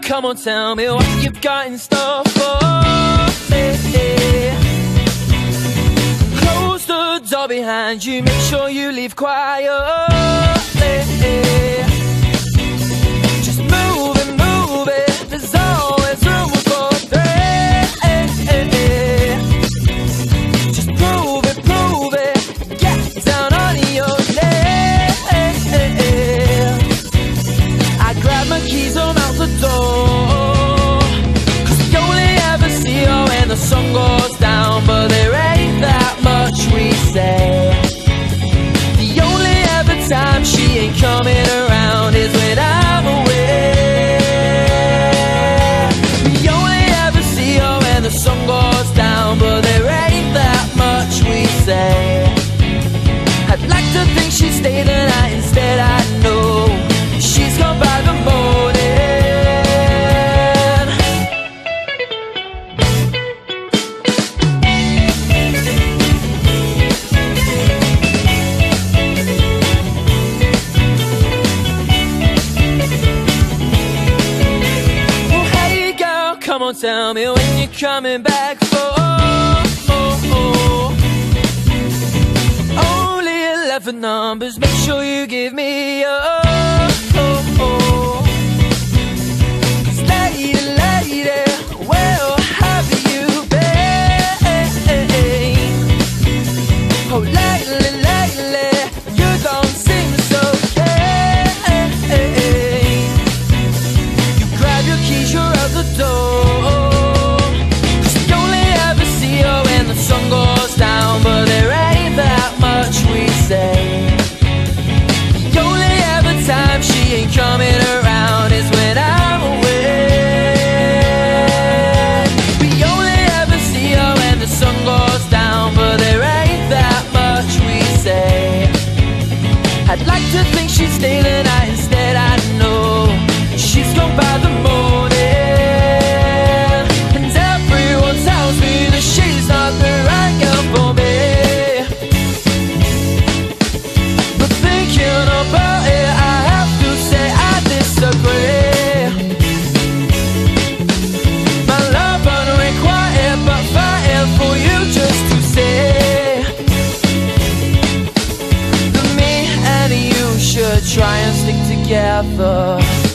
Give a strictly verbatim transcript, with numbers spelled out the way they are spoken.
come on, tell me what you've got in store for me. Close the door behind you, make sure you leave quietly. Just move it, move it, there's always room for three. Just prove it, prove it, get down on your knees. I grab my keys, I'm out the door, 'cause we only ever see her when the sun goes down. But there ain't that much we say. The only ever time she ain't coming around is when I'm away. We only ever see her when the sun goes down, but there ain't that much we say. I'd like to think she stayed the night, instead I know she's gone by the morning. Well, hey girl, come on, tell me when you're coming back for. Only eleven numbers, make sure you give me a. Coming around is when I'm away. We only ever see her when the sun goes down, but there ain't that much we say. I'd like to think she'd stay the night, instead I know she's gone by the morning. And everyone tells me that she's not the right girl for me. But thinking about it, I have to say I disagree. My love unrequited, but fighting for you just to say that me and you should try and stick together.